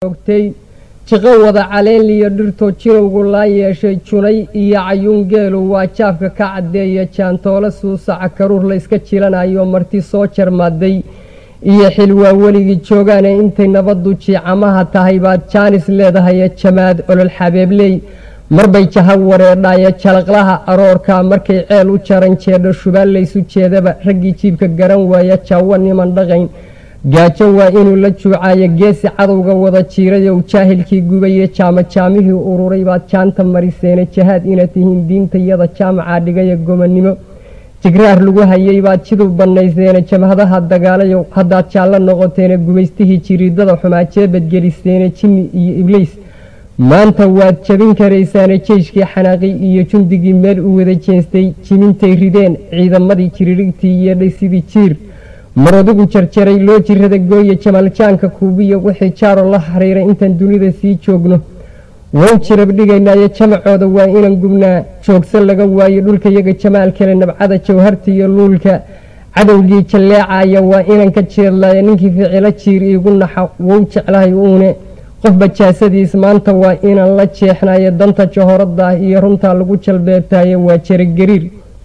shaqawada caleen iyo dhirto jirowgu la yeeshay junay iyo cayuun geelu waa jaafka ka cadeeya jaantoole suusaca karuur la iska jilanayo marti soo jarmaaday iyo xilwaa weligii joogaane intay nabadu jiicamaha tahay baad jaanis leedahay jamaad olol xabeebley marbay jaha wareedhaya jalaqlaha aroorka markay ceel u jaran jeedho shubaan laysu jeedaba raggii jiibka garan waaya jaawa niman dhaqayn gaajo waa inuu la juucayo geesi cadowga wada jiirayow jaahilkii gubaye jaamajaamihii ururay baad jaanta mariseene jahaad inaad tihiin diintayada jaamacaa dhigaya gomannimo jigraar lagu hayay baad jiduu bannayseene jamhadaha dagaalayow haddaad jaallo noqoteene gumaystihii jiriidada xumaa jeebadgeliseene jinni iyo ibliis maanta waad jabin karaysaane jeyshkii xanaaqi iyo jundigii meel u wada jeestay jimintay rideen ciidamadii jiririgtii yeedhay sidii jiir marodigu jarjaray loo jirada gooye jamaljaanka kuubiya wixii jaaro la xiriiray intaan dunida sii joogno waan jirab dhigaynaayo jamacooda waa inaan gubnaa joogsan laga waayo dhulkayaga jamaal kale nabcada jawharta iyo luulka cadowgii jalleecaya waa inaan ka jeedlaya ninkii ficilo jiir iigu naxa wou jeclahay uune qof bajaasadiis maanta waa inaan la jeexnayo danta jahorada iyo runtaa lagu jalbeebtayo waa jaragariir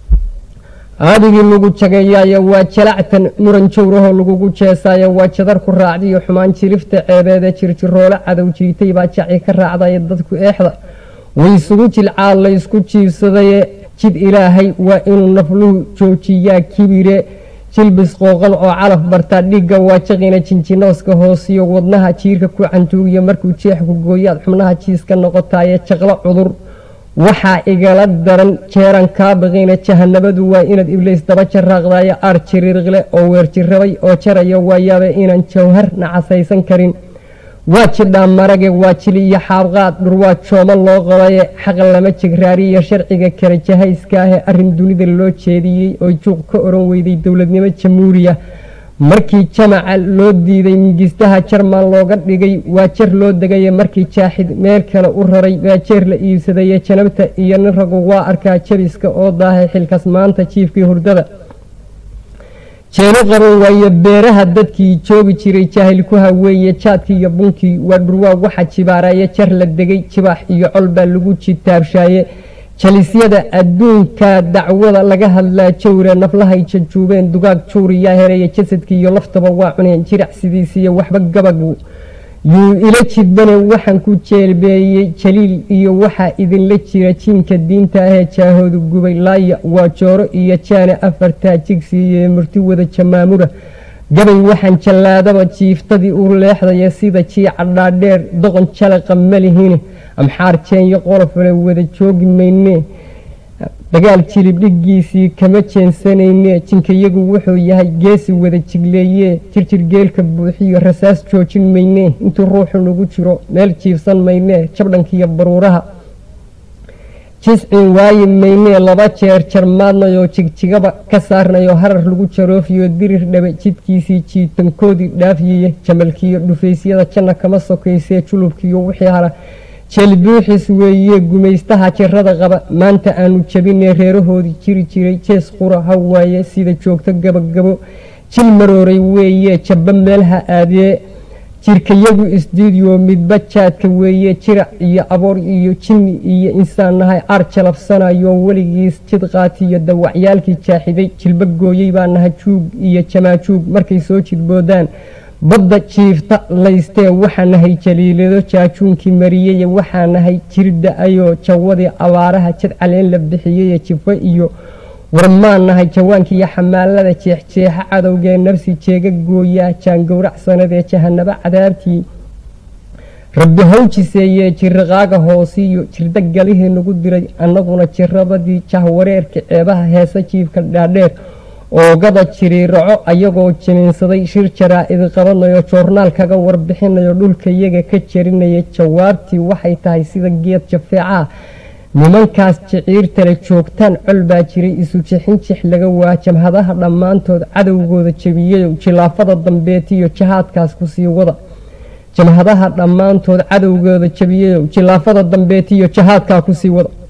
aadigii lagu jagayayo waa jalactan muran jowraho lagugu jeesaayo waa jadar ku raacdiyo xumaan jirifta ceebeede jirjiroole cadow jiitay baa jaci ka raacdaya dadku eexda way isugu jilcaa la isku jiibsadaye jid ilaahay waa inuu nafluhu joojiyaa kibire jilbis qooqan oo calaf bartaa dhiigga waa jaqina jinjinooska hoosiyo wadnaha jiirka ku cantuugiyo markuu jeexku gooyaad xubnaha jiiska noqotaye jaqlo cudur waxaa igala daran jeeran kaa baqina jahanabadu waa inaad ibliis daba jaraaqdayo aar jiriirqle oo weerjirabay oo jaraya waayaaba inaan jawhar nacasaysan karin waa jidhaa marage waa jili iyo xaabqaad dhurwaa jooman loo qabaye xaqa lama jigraariyo sharciga kale jahayskaahe arrin dunida loo jeediyey oo juuq ka oran weyday dowladnimo jamhuuriya markii jamaca loo diiday mingistaha jarman looga dhigay waa jar loo degaye markii jaaxid meel kale u raray waa jeer la iibsadaye janabta iyo nin ragu waa arkaa jabiska oo daahay xilkas maanta jiifkii hurdada jeeno qaban waaye beeraha dadkii joogi jiray jaahil ku haweeye jaadkii iyo bunkii waa dhurwaa waxa jibaaraye jar la degay jibaax iyo col baa lagu jitaabshaaye jalisyada adduunka dacwada laga hadlaa jawre naflahay jajuubeen dugaag juuriyaa heraya jasadkii iyo laftaba waa cuneen jirac sidiisiiyo waxba gabagu yuu ila jidbane waxaan ku jeelbeeyey jaliil iyo waxaa idinla jira jiinka diinta ahee jaahoodu gubay laaya waa jooro iyo jaane afartaa jigsiiye murti wada jamaamura gabay waxaan jallaadaba jiiftadii u leexdaya sida jiica dhaadheer doqon jalaqa malihine amxaar jeenyo qolofale wada joogi maynee dagaal jilib dhigiisii kama jeensanayne jinkayagu wuxuu yahay geesi wada jigleeye jirjir geelka buuxiyo rasaas joojin maynee intuu ruuxu nagu jiro meel jiifsan maynee jabdhankiiyo baruuraha jiscin waayi maynee laba jeer jarmaadnayoo jigjigaba ka saarnayo harar lagu jaroofiyo dirir dhabe jidkiisii jiitankoodii dhaafiye jamalkiiyo dhufaysyada janna kama sokaysee julubkiiyo wixii hara jeelbuuxis weeye gumaystaha jirada qaba maanta aanu jabinee reerahoodii jiri jiray jees qura ha waaye sida joogto gabagabo jil marooray weeye jabba meelha aadee jirkayagu isdiidiyo midba jaadka weeye jirac iyo aboor iyo jinni iyo insaan nahay ar jalabsanayo weligiis jid qaatiyo dawacyaalkii jaaxiday jilba gooyey baa naha juug iyo jamaajuug markay soo jidboodaan badda jiifta laystee waxaa nahay jaliilado jaajuunkii mariyeye waxaa nahay jirda ayoo jawadii abaaraha jad caleen la bixiyeye jifo iyo warmaan nahay jawaankiiyo xamaalada jeexjeexa cadowgee nafsi jeega gooyaa jaangowracsanadee jahanabo cadaabtii rabbi hawjiseeyee jirriqaaga hoosiiyo jirda galihii nagu diray annaguna jirabadii jahwareerka ceebaha heesa jiifka dhaadheer oogada jiriiraco ayagoo jiniinsaday shir jaraa-id qabanayo joornaal kaga warbixinayo dhulkayaga ka jarinaya jawaabtii waxay tahay sida geed jafeecaha nimankaas jiciirtale joogtaan col baa jiray isu jixinjix laga waa jamhadaha dhammaantood cadowgooda jabiyayow jilaafada dambeetiyo jahaadkaas kusii wada jamhadaha dhammaantood cadowgooda jabiyayow jilaafada dambeetiyo jahaadkaa kusii wada